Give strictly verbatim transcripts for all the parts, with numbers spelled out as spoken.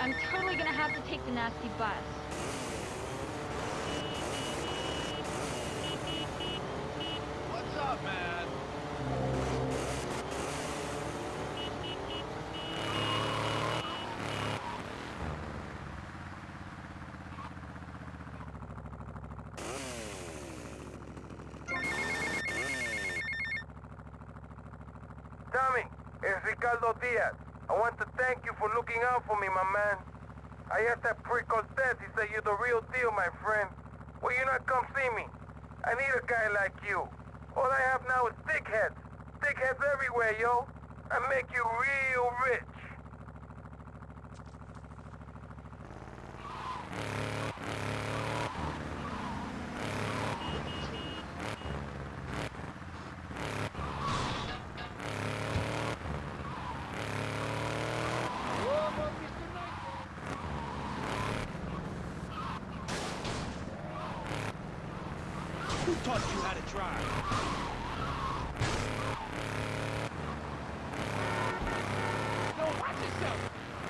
I'm totally gonna have to take the nasty bus. What's up, man? Tommy, it's Ricardo Diaz. I want to thank you for looking out for me, my man. I asked that prick Cortez, he said you're the real deal, my friend. Will you not come see me? I need a guy like you. All I have now is dickheads. Dickheads everywhere, yo. I make you real rich. Who taught you how to drive? No, watch yourself!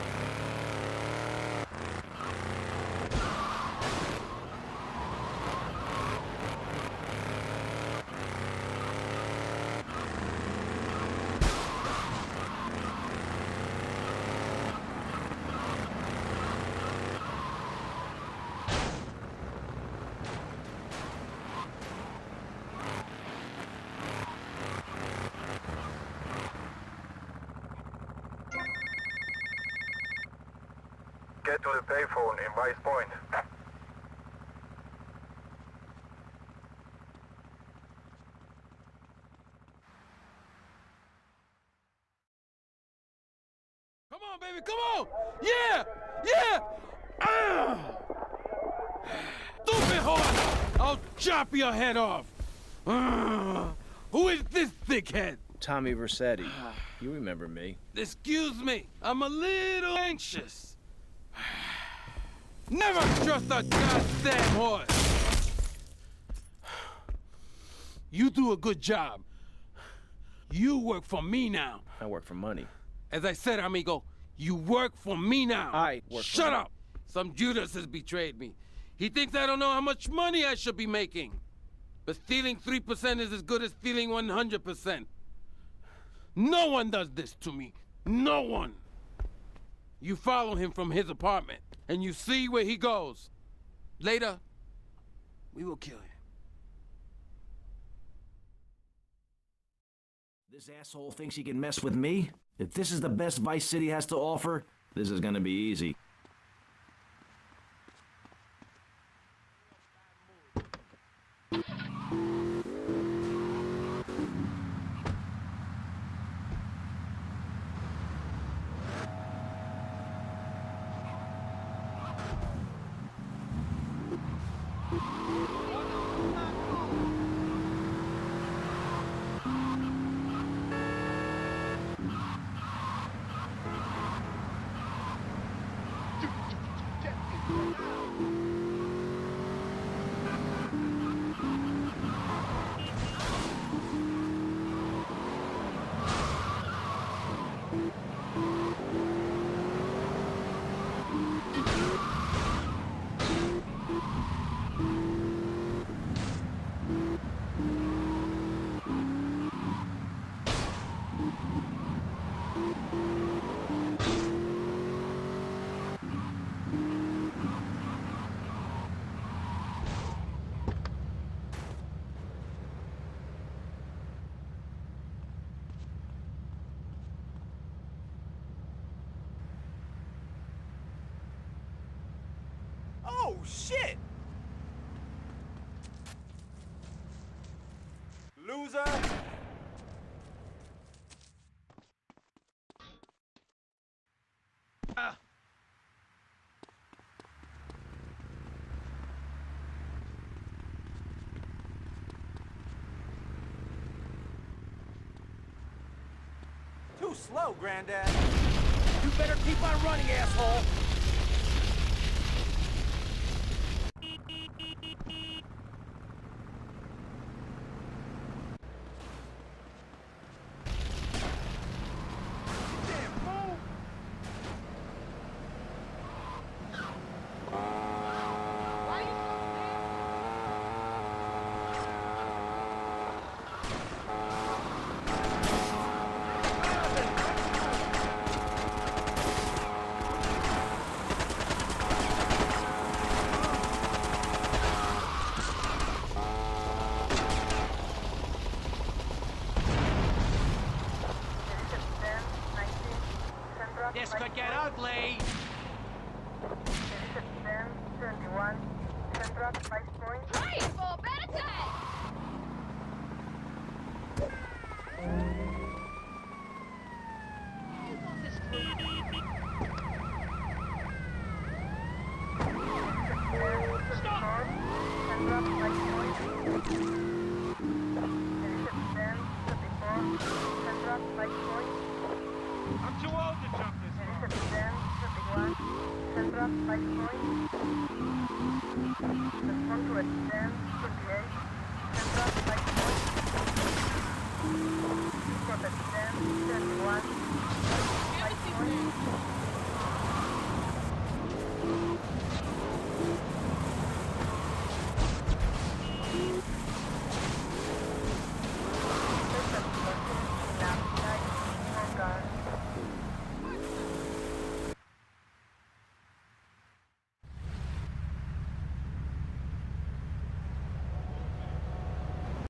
Get to the payphone in Vice Point. Come on, baby, come on! Yeah! Yeah! Ah! Stupid horse! I'll chop your head off! Ah! Who is this thickhead? Tommy Vercetti. You remember me. Excuse me, I'm a little anxious. Never trust a goddamn horse! You do a good job. You work for me now. I work for money. As I said, amigo, you work for me now. I work for Shut money. up! Some Judas has betrayed me. He thinks I don't know how much money I should be making. But stealing three percent is as good as stealing one hundred percent. No one does this to me. No one. You follow him from his apartment, and you see where he goes. Later, we will kill him. This asshole thinks he can mess with me? If this is the best Vice City has to offer, this is gonna be easy. Oh, shit! Loser! Ah. Too slow, Granddad. You better keep on running, asshole! This could get ugly. ten twenty-one, Central, five point. Right, for better day! You got this through. Stop! Central, five point. ten twenty-four, Central, five point. I'm too old to jump this far. ten twenty-one, Central, five point. Respond to it, ten twenty-eight, Central, five point. Protect ten